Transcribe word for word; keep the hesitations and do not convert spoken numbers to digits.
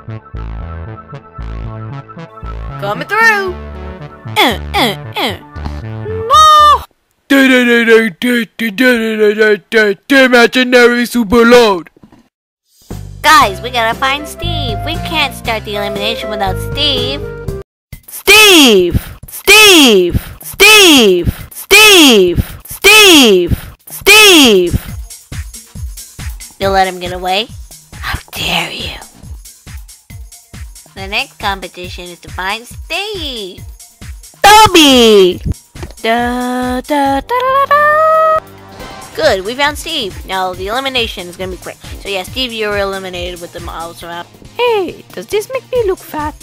Coming through! Uh, uh, uh. No! Imaginary Superload! Guys, we gotta find Steve. We can't start the elimination without Steve. Steve! Steve! Steve! Steve! Steve! Steve! You'll let him get away? How dare you! The next competition is to find Steve. Toby! Da, da, da, da, da. Good, we found Steve. Now the elimination is gonna be quick. So yeah, Steve, you're eliminated with the miles around. Hey, does this make me look fat?